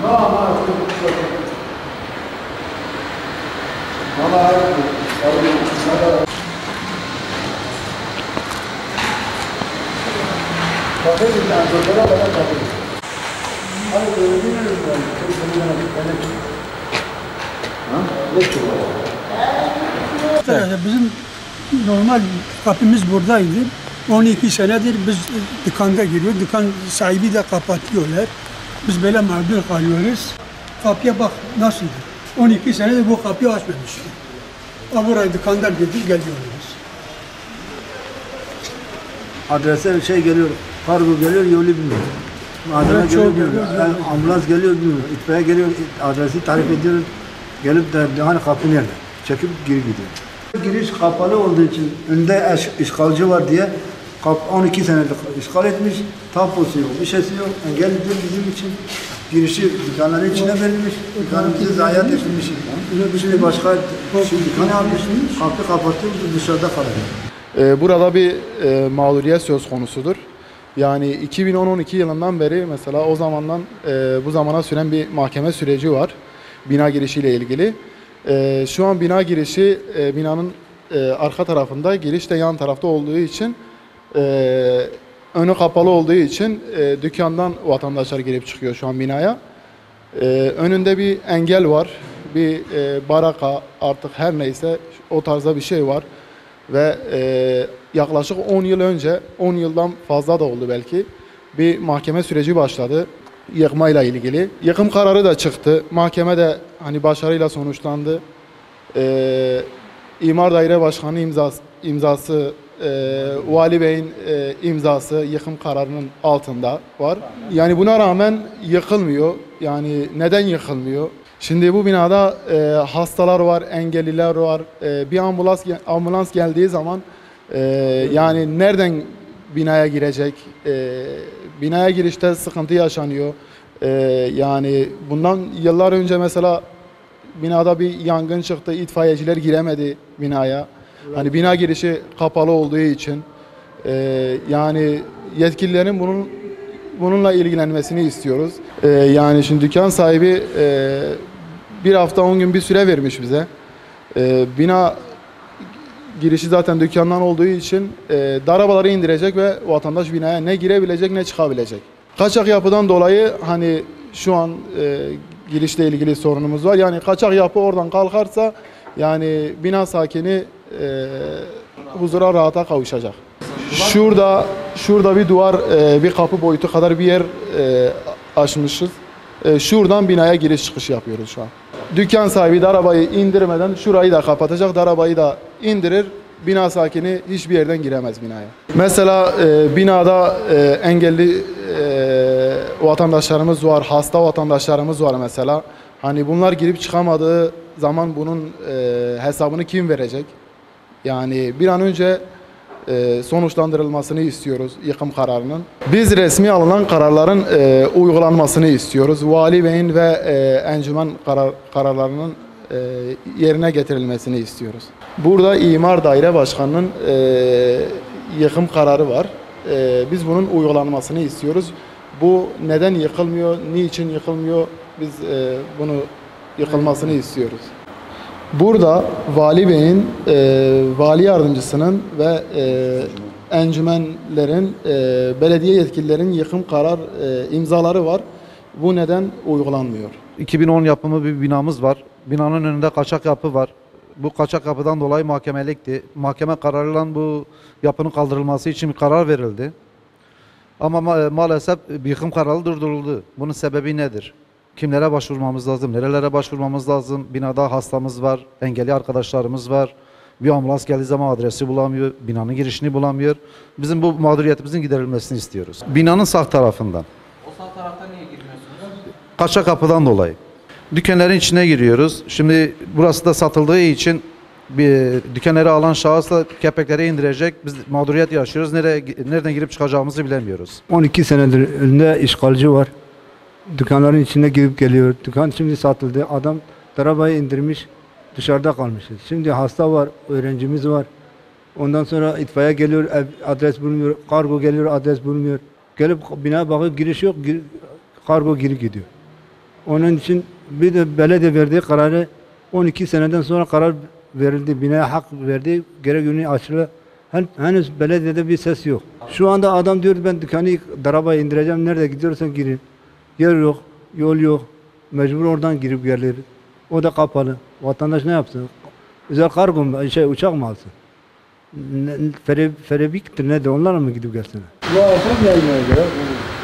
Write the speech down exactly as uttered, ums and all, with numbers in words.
Bizim normal kapımız buradaydı. on iki senedir biz dükkanda giriyoruz. Dükkan sahibi de kapatıyorlar. Biz böyle mağdur kalıyoruz. Kapıya bak nasıldır? on iki senedir bu kapıyı açmamışlar. Ama buraya dükkandar getir geliyoruz. Adrese şey geliyor, kargo geliyor, yolu bilmiyor. Malzeme Evet, geliyor, geliyor, bilmiyor. geliyor. Ambulans geliyor, bilmiyor. İtfaiye geliyor, adresi tarif ediyor. Gelip de hani kapı nerede? Çekip geri gidiyor. Giriş kapalı olduğu için önünde eş, işgalci var diye on iki senedir işgal etmiş, taposu yok, bir şeysi yok, engellidir bizim için. Girişi dükkanların içine verilmiş, dükkanımızı zayiat edilmiş. Şimdi başka şimdi dükkanı almış, kapı kapatıyor, dışarıda kalıyor. Burada bir e, mağduriyet söz konusudur. Yani iki bin on on iki yılından beri mesela o zamandan e, bu zamana süren bir mahkeme süreci var bina girişiyle ilgili. E, şu an bina girişi e, binanın e, arka tarafında, giriş de yan tarafta olduğu için e, önü kapalı olduğu için e, dükkandan vatandaşlar girip çıkıyor şu an binaya. E, önünde bir engel var, bir e, baraka artık her neyse o tarzda bir şey var. Ve e, yaklaşık on yıl önce, on yıldan fazla da oldu belki, bir mahkeme süreci başladı yıkmayla ilgili. Yıkım kararı da çıktı. Mahkeme de hani başarıyla sonuçlandı. E, İmar Daire Başkanı imzası, imzası e, Vali Bey'in e, imzası yıkım kararının altında var. Yani buna rağmen yıkılmıyor. Yani neden yıkılmıyor? Şimdi bu binada e, hastalar var, engelliler var. E, bir ambulans ambulans geldiği zaman e, yani nereden binaya girecek? E, binaya girişte sıkıntı yaşanıyor. E, yani bundan yıllar önce mesela binada bir yangın çıktı, itfaiyeciler giremedi binaya. Hani bina girişi kapalı olduğu için e, yani yetkililerin bunun bununla ilgilenmesini istiyoruz. E, yani şimdi dükkan sahibi e, bir hafta on gün bir süre vermiş bize. E, bina girişi zaten dükkandan olduğu için e, darabaları indirecek ve vatandaş binaya ne girebilecek ne çıkabilecek. Kaçak yapıdan dolayı hani şu an e, girişle ilgili sorunumuz var. Yani kaçak yapı oradan kalkarsa yani bina sakini e, huzura, rahata kavuşacak. Şurada şurada bir duvar, e, bir kapı boyutu kadar bir yer e, açmışız. E, şuradan binaya giriş çıkış yapıyoruz şu an. Dükkan sahibi de arabayı indirmeden şurayı da kapatacak, da arabayı da indirir. Bina sakini hiçbir yerden giremez binaya. Mesela e, binada e, engelli e, vatandaşlarımız var, hasta vatandaşlarımız var mesela. Hani bunlar girip çıkamadığı zaman bunun e, hesabını kim verecek? Yani bir an önce e, sonuçlandırılmasını istiyoruz yıkım kararının. Biz resmi alınan kararların e, uygulanmasını istiyoruz. Vali Bey'in ve e, encümen karar, kararlarının e, yerine getirilmesini istiyoruz. Burada İmar Daire Başkanı'nın e, yıkım kararı var. E, biz bunun uygulanmasını istiyoruz. Bu neden yıkılmıyor, niçin yıkılmıyor? Biz e, bunu yıkılmasını istiyoruz. Burada Vali Bey'in, e, Vali Yardımcısının ve e, encümenlerin, e, belediye yetkililerin yıkım karar e, imzaları var. Bu neden uygulanmıyor? iki bin on yapımı bir binamız var. Binanın önünde kaçak yapı var. Bu kaçak yapıdan dolayı mahkemelikti. Mahkeme kararıyla bu yapının kaldırılması için bir karar verildi. Ama ma maalesef bir yıkım kararı durduruldu. Bunun sebebi nedir? Kimlere başvurmamız lazım? Nerelere başvurmamız lazım? Binada hastamız var, engelli arkadaşlarımız var. Bir ambulans geldiği zaman adresi bulamıyor, binanın girişini bulamıyor. Bizim bu mağduriyetimizin giderilmesini istiyoruz. Binanın sağ tarafından. O sağ taraftan niye girmiyorsunuz? Kaçak kapıdan dolayı. Dükkanların içine giriyoruz. Şimdi burası da satıldığı için bir dükkanları alan şahısla kepekleri indirecek. Biz mağduriyet yaşıyoruz. Nereye, nereden girip çıkacağımızı bilemiyoruz. on iki senedir önünde işgalci var. Dükkanların içine girip geliyor. Dükkan şimdi satıldı. Adam arabayı indirmiş. Dışarıda kalmışız. Şimdi hasta var, öğrencimiz var. Ondan sonra itfaiye geliyor, ev, adres bulmuyor. Kargo geliyor, adres bulmuyor. Gelip binaya bakıp giriş yok, gir, kargo geri gidiyor. Onun için bir de belediye verdiği kararı on iki seneden sonra karar verildi. Binaya hak verdi. Geri günü açıldı. Hen- Henüz belediyede bir ses yok. Şu anda adam diyor ben dükkanı darabaya indireceğim. Nerede gidiyorsan girin. Yer yok, yol yok. Mecbur oradan girip gelir. O da kapalı. Vatandaş ne yapsın? Özel kargo mu, şey uçak mı alsın? Ne, fere, ferebiktir ne de onlarla mı gidip gelsin? Bu akşam gelmeye göre